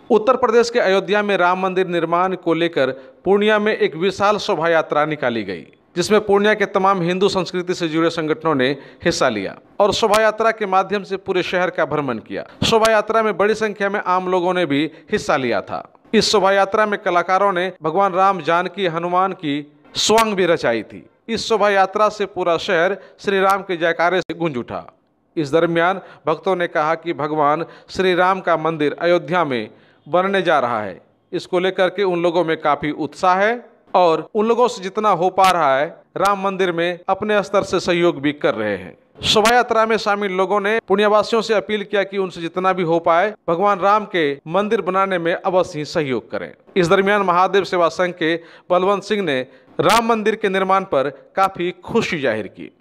उत्तर प्रदेश के अयोध्या में राम मंदिर निर्माण को लेकर पूर्णिया में एक विशाल शोभा यात्रा निकाली गई, जिसमें पूर्णिया के तमाम हिंदू संस्कृति से जुड़े संगठनों ने हिस्सा लिया और शोभा यात्रा के माध्यम से पूरे शहर का भ्रमण किया। शोभा यात्रा में बड़ी संख्या में आम लोगों ने भी हिस्सा लिया था। इस शोभा यात्रा में कलाकारों ने भगवान राम, जानकी, हनुमान की स्वांग भी रचाई थी। इस शोभा यात्रा से पूरा शहर श्री राम के जयकारे से गूंज उठा। इस दरमियान भक्तों ने कहा कि भगवान श्री राम का मंदिर अयोध्या में बनने जा रहा है। इसको लेकर के उन लोगों में काफी उत्साह है और उन लोगों से जितना हो पा रहा है राम मंदिर में अपने स्तर से सहयोग भी कर रहे हैं। शोभा यात्रा में शामिल लोगों ने पुण्यवासियों से अपील किया कि उनसे जितना भी हो पाए भगवान राम के मंदिर बनाने में अवश्य ही सहयोग करें। इस दरमियान महादेव सेवा संघ के बलवंत सिंह ने राम मंदिर के निर्माण पर काफी खुशी जाहिर की।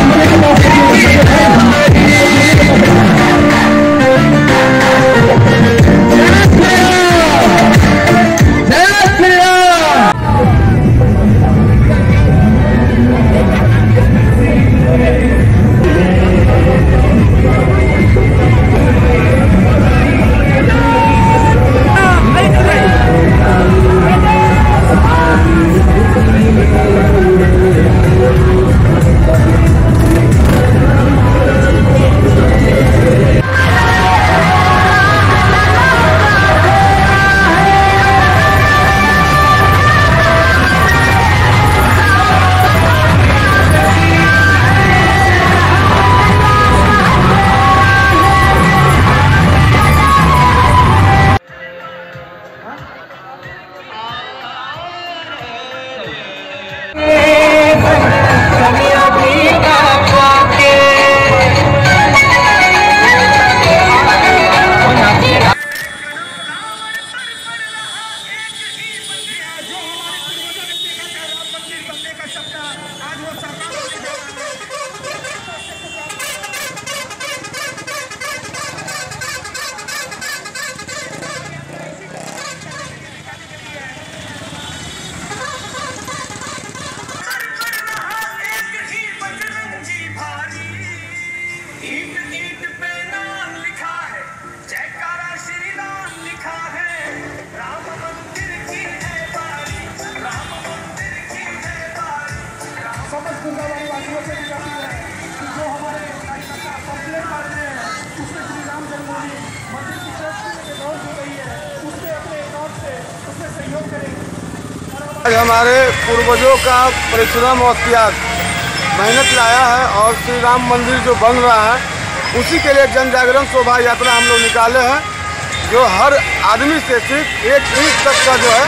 आज हमारे पूर्वजों का परिश्रम और त्याग मेहनत लाया है और श्री राम मंदिर जो बन रहा है उसी के लिए जन जागरण शोभा यात्रा हम लोग निकाले हैं, जो हर आदमी से सिर्फ एक ईंट तक का जो है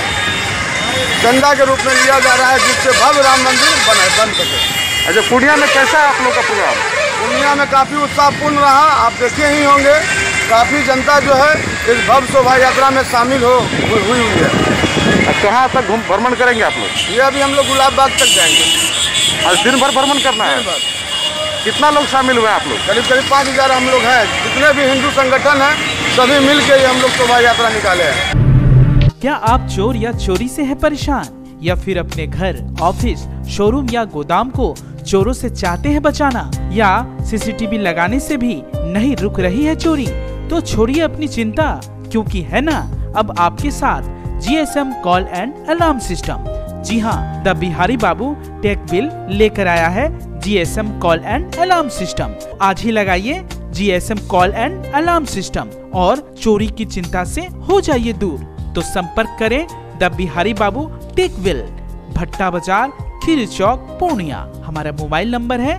चंदा के रूप में लिया जा रहा है, जिससे भव्य राम मंदिर बन सके। अच्छा, पूर्णिया में कैसा है आप लोग का प्रोग्राम? पूर्णिया में काफ़ी उत्साहपूर्ण रहा, आप देखे ही होंगे। काफ़ी जनता जो है इस भव्य शोभा यात्रा में शामिल हुई है। कहाँ तक भ्रमण करेंगे आप लोग? ये अभी हम लोग गुलाब बाग तक जाएंगे। आज दिन भर भ्रमण करना है? कितना लोग शामिल हुए आप लोग? करीब 5,000 हम लोग हैं। जितने भी हिंदू संगठन हैं सभी मिल के हम लोग शोभा यात्रा निकाले हैं। क्या आप चोर या चोरी से हैं परेशान, या फिर अपने घर, ऑफिस, शोरूम या गोदाम को चोरों से चाहते हैं बचाना, या सीसीटीवी लगाने से भी नहीं रुक रही है चोरी? तो छोड़िए अपनी चिंता, क्योंकि है ना अब आपके साथ GSM call and alarm system. जी हाँ, द बिहारी बाबू टेकविल लेकर आया है GSM call and alarm system. आज ही लगाइए GSM call and alarm system और चोरी की चिंता से हो जाइए दूर। तो संपर्क करें द बिहारी बाबू टेकविल, भट्टा बाजार, खीरी चौक, पूर्णिया। हमारा मोबाइल नंबर है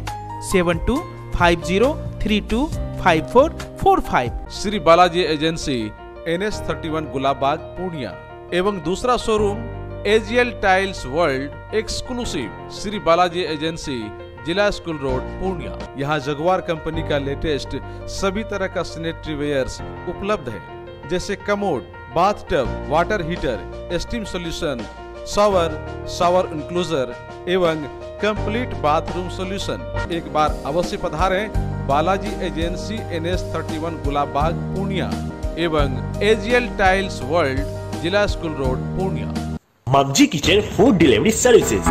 7250325445। श्री बालाजी एजेंसी NS31 गुलाब बाग, पूर्णिया एवं दूसरा showroom AGL tiles world exclusive Shri Balaji agency, जिला स्कूल रोड, पूर्णिया। यहाँ जगुआर कंपनी का लेटेस्ट सभी तरह का सैनिटरी वेयर्स उपलब्ध है, जैसे commode, bathtub, water heater, steam solution, shower enclosure एवं कंप्लीट बाथरूम सॉल्यूशन। एक बार अवश्य पधारें बालाजी एजेंसी NS31 गुलाब बाग, पूर्णिया एवं AGL टाइल्स वर्ल्ड, जिला school road, Purnia. Maggi Kitchen Food Delivery Services,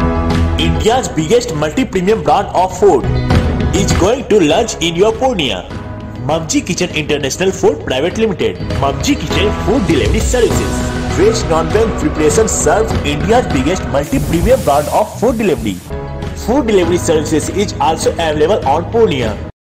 India's biggest multi-premium brand of food, is going to launch in your Purnia. Magji Kitchen International Food Private Limited. Magji Kitchen Food Delivery Services. Veg non-veg preparation served India's biggest multi-premium brand of food delivery. Food delivery services is also available on Purnia.